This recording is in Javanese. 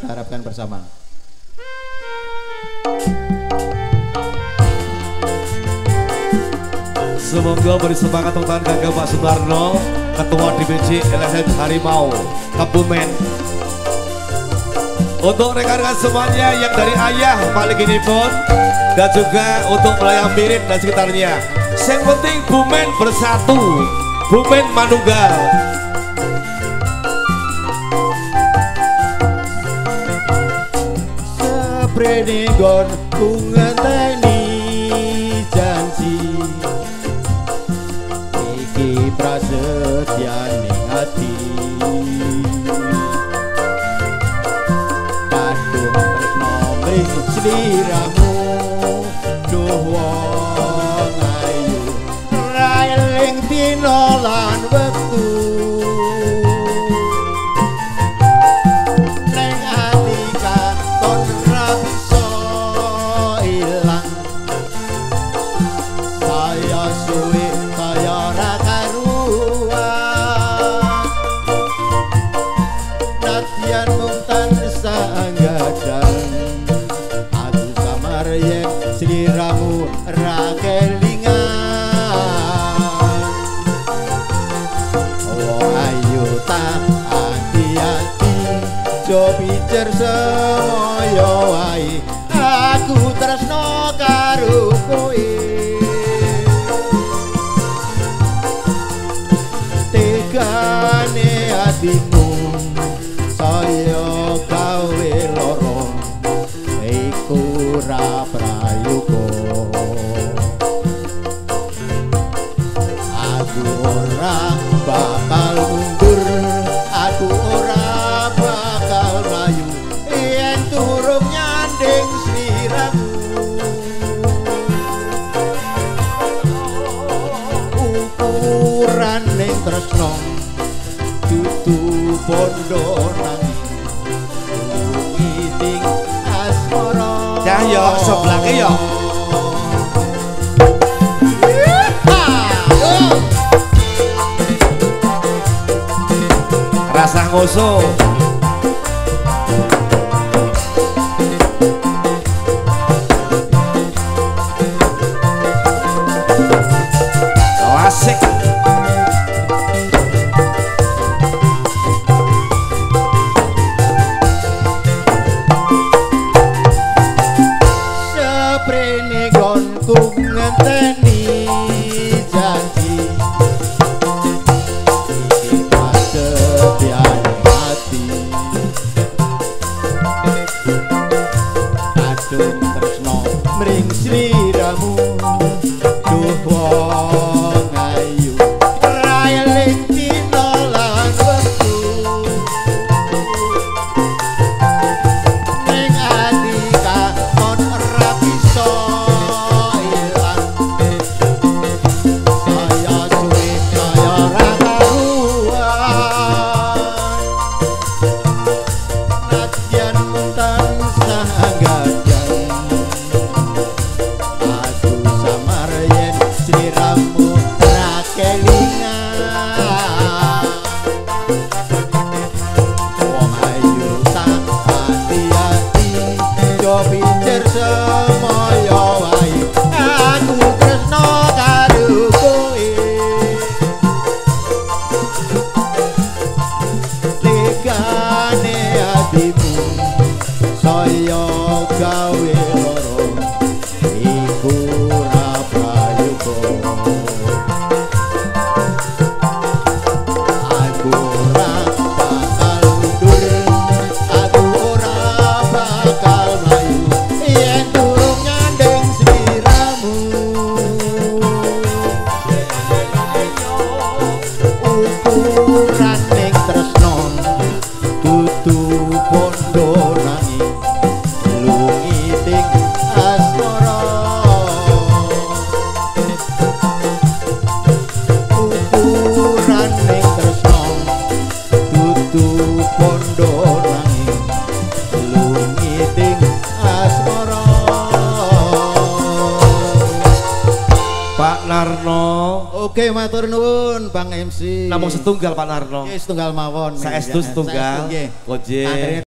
kita harapkan bersama. Semoga beri semangat untuk Kakak Pak Sumarno, Ketua DPC LSM Harimau Kebumen. Untuk rekan-rekan semuanya yang dari ayah paling ini pun, dan juga untuk Melayang Mirin dan sekitarnya. Yang penting Bumen bersatu, Bumen manunggal. Seprene nggon ku ngenteni janji, iki prasetyaning ati. Kadung tresno mring sliramu, duh wong ayu, ra eling dina lan wektu. Sliramu ra kelingan, wong ayu tak hati-hati, jo pijer semoyo wae, aku tresno karo kowe. Tegane atimu saya gawe loro, iku ra prayoga. Aku ora bakal mundur, aku ora bakal mlayu yen durung nyanding sliramu. Ukuran ning tresno dudu bondo nanging ngiting asmara. Cah yo seblake yo. Rasa ngoso. Asik. Seprene nggonku ngenteni janji, iki prasetyaning ati. Kadung tresno mring sliramu, duh wong ayu, ra eling dina lan wektu. Ning ati kakon ora bisa ilang, saya suwe saya ra karuan. Nadyan tansah gadang, aku samar yen sliramu ra kelingan. Wong ayu tak hati-hati, jo pijer semoyo wae, aku tresno karo kowe. Tegane atimu saya gawe loro, iku ra prayoga. Aku ora bakal mundur, aku ora bakal mlayu yen durung nyanding sliramu. Ukuran ning tresno dudu bondo nanging lungiting asmara. Ukuran ning tresno dudu bondo nanging lungiting asmara. Pak Narno. Oke, matur nuwun Bang MC. Namung setunggal Pak Narno. Setunggal mawon. Saestu setunggal. Saestu nggih. Koje.